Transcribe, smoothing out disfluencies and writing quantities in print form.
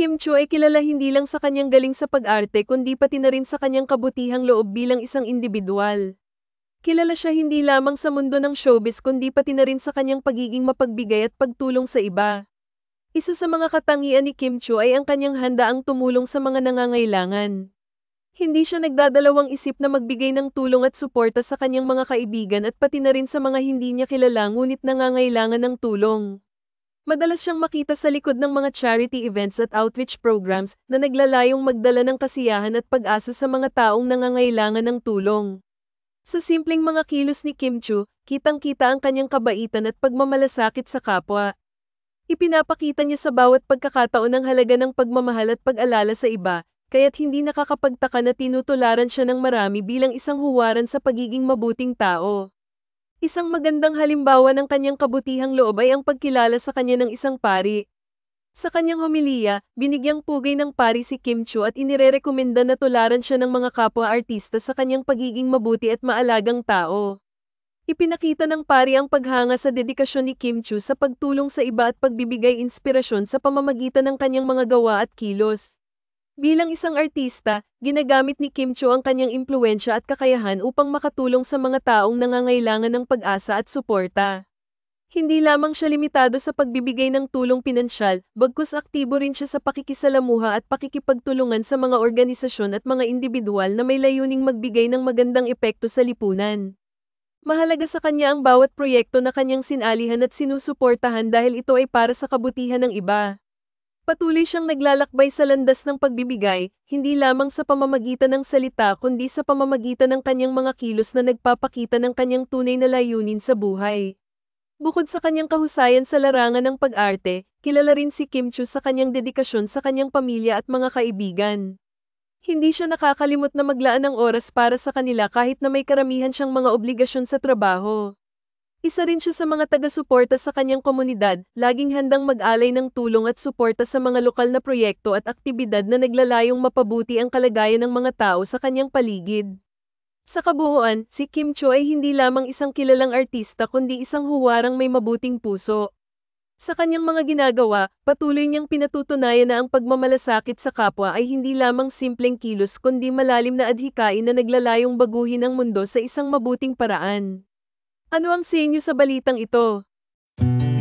Kim Chiu ay kilala hindi lang sa kanyang galing sa pag-arte kundi pati na rin sa kanyang kabutihang loob bilang isang individual. Kilala siya hindi lamang sa mundo ng showbiz kundi pati na rin sa kanyang pagiging mapagbigay at pagtulong sa iba. Isa sa mga katangian ni Kim Chiu ay ang kanyang handaang tumulong sa mga nangangailangan. Hindi siya nagdadalawang isip na magbigay ng tulong at suporta sa kanyang mga kaibigan at pati na rin sa mga hindi niya kilala ngunit nangangailangan ng tulong. Madalas siyang makita sa likod ng mga charity events at outreach programs na naglalayong magdala ng kasiyahan at pag-asa sa mga taong nangangailangan ng tulong. Sa simpleng mga kilos ni Kim Chiu, kitang-kita ang kanyang kabaitan at pagmamalasakit sa kapwa. Ipinapakita niya sa bawat pagkakataon ang halaga ng pagmamahal at pag-alala sa iba, kaya't hindi nakakapagtaka na tinutularan siya ng marami bilang isang huwaran sa pagiging mabuting tao. Isang magandang halimbawa ng kanyang kabutihang loob ay ang pagkilala sa kanya ng isang pari. Sa kanyang homilya, binigyang pugay ng pari si Kim Chiu at inirerekomenda na tularan siya ng mga kapwa-artista sa kanyang pagiging mabuti at maalagang tao. Ipinakita ng pari ang paghanga sa dedikasyon ni Kim Chiu sa pagtulong sa iba at pagbibigay inspirasyon sa pamamagitan ng kanyang mga gawa at kilos. Bilang isang artista, ginagamit ni Kim Chiu ang kanyang impluwensya at kakayahan upang makatulong sa mga taong nangangailangan ng pag-asa at suporta. Hindi lamang siya limitado sa pagbibigay ng tulong pinansyal, bagkus aktibo rin siya sa pakikisalamuha at pakikipagtulungan sa mga organisasyon at mga individual na may layuning magbigay ng magandang epekto sa lipunan. Mahalaga sa kanya ang bawat proyekto na kanyang sinalihan at sinusuportahan dahil ito ay para sa kabutihan ng iba. Patuloy siyang naglalakbay sa landas ng pagbibigay, hindi lamang sa pamamagitan ng salita kundi sa pamamagitan ng kanyang mga kilos na nagpapakita ng kanyang tunay na layunin sa buhay. Bukod sa kanyang kahusayan sa larangan ng pag-arte, kilala rin si Kim Chiu sa kanyang dedikasyon sa kanyang pamilya at mga kaibigan. Hindi siya nakakalimot na maglaan ng oras para sa kanila kahit na may karamihan siyang mga obligasyon sa trabaho. Isa rin siya sa mga taga-suporta sa kanyang komunidad, laging handang mag-alay ng tulong at suporta sa mga lokal na proyekto at aktibidad na naglalayong mapabuti ang kalagayan ng mga tao sa kanyang paligid. Sa kabuuan, si Kim Chiu ay hindi lamang isang kilalang artista kundi isang huwarang may mabuting puso. Sa kanyang mga ginagawa, patuloy niyang pinatutunayan na ang pagmamalasakit sa kapwa ay hindi lamang simpleng kilos kundi malalim na adhikain na naglalayong baguhin ang mundo sa isang mabuting paraan. Ano ang sa inyo sa balitang ito?